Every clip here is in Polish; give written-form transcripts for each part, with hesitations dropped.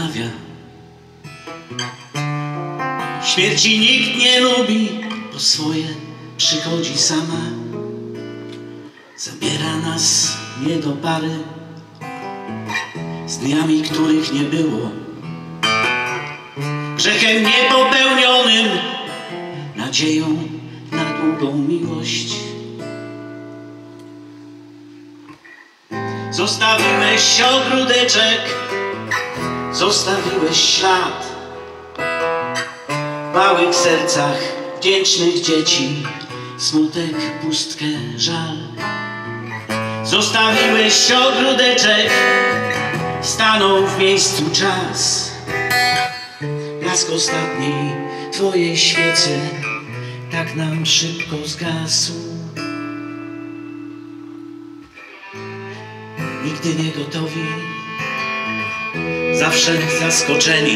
rozmawia. Śmierci nikt nie lubi, bo swoje przychodzi sama. Zabiera nas nie do pary z dniami, których nie było, grzechem niepopełnionym, nadzieją na długą miłość. Zostawiłeś ogródeczek, zostawiłeś ślad w małych sercach wdzięcznych dzieci, smutek, pustkę, żal. Zostawiłeś ogródeczek, stanął w miejscu czas, blask ostatniej twojej świecy tak nam szybko zgasł. Nigdy nie gotowi, zawsze zaskoczeni,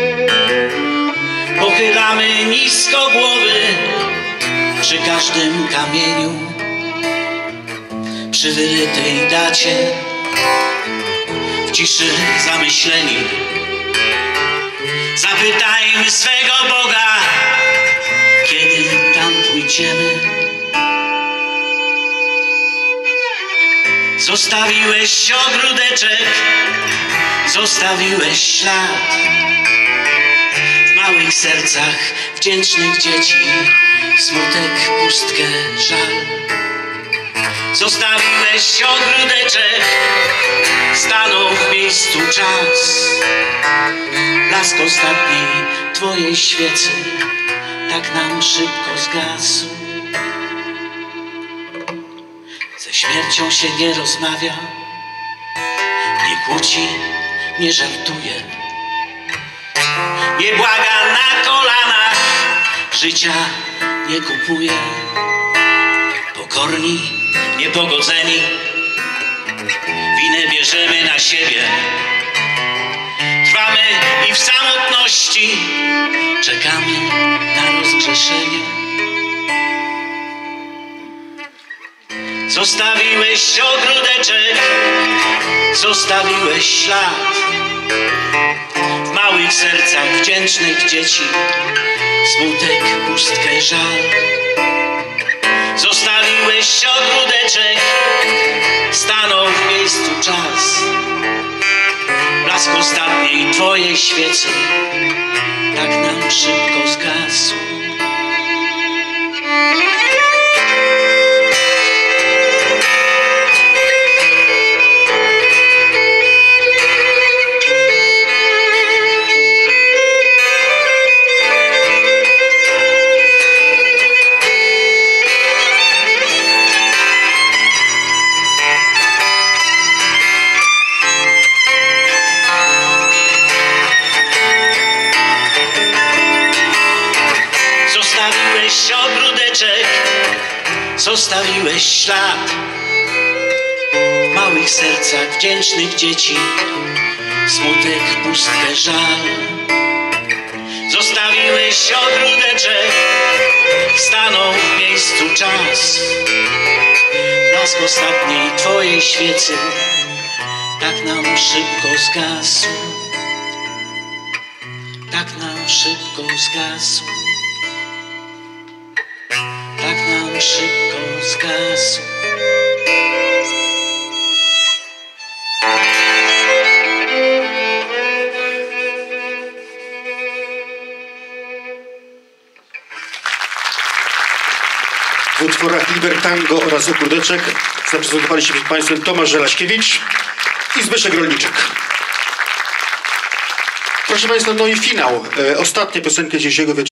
pochylamy nisko głowy przy każdym kamieniu, przy wyrytej dacie, w ciszy zamyśleni. Zapytajmy swego Boga, kiedy tam pójdziemy. Zostawiłeś ogródeczek, zostawiłeś ślad w małych sercach wdzięcznych dzieci, smutek, pustkę, żal. Zostawiłeś ogródeczek, stanął w miejscu czas, blask ostatniej twojej świecy tak nam szybko zgasł. Ze śmiercią się nie rozmawia, nie kłóci, nie żartuje, nie błaga na kolanach, życia nie kupuje. Pokorni, niepogodzeni, winę bierzemy na siebie. Trwamy i w samotności czekamy na rozgrzeszenie. Zostawiłeś ogródeczek, zostawiłeś ślad w małych sercach wdzięcznych dzieci, smutek, pustkę, żal. Zostawiłeś ogródeczek, stanął w miejscu czas, blask ostatniej twojej świecy tak nam szybko zgasł. Zostawiłeś ogródeczek, zostawiłeś ślad w małych sercach wdzięcznych dzieci, smutek, pustkę, żal. Zostawiłeś ogródeczek, stanął w miejscu czas, blask ostatniej twojej świecy tak nam szybko zgasł, tak nam szybko zgasł. Tak nam szybko zgasł. W utworach Libertango oraz Ogródeczek zaprezentowali się przed Państwem Tomasz Żelaśkiewicz i Zbyszek Rolniczek. Proszę Państwa, no i finał. Ostatnia piosenka dzisiejszego wieczoru.